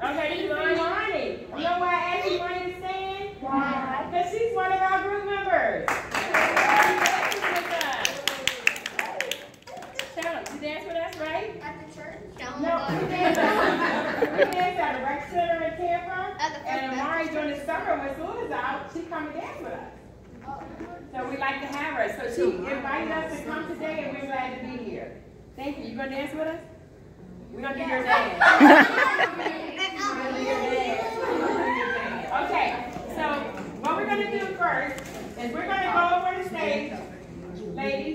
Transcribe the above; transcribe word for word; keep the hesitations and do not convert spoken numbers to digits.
Okay, this is Imani. You know why I asked Imani to stand? Why? Because she's one of our group members. Tell them, you dance with us, right? At the church? No, we dance at, we dance at the rec center in Tampa. And Imani during the summer when school is out, she come and dance with us. So we like to have her. So she invited us to come today and we're glad to be here. Thank you. You gonna dance with us? We're gonna do your dance. Okay, so what we're gonna do first is we're gonna go over the stage, ladies.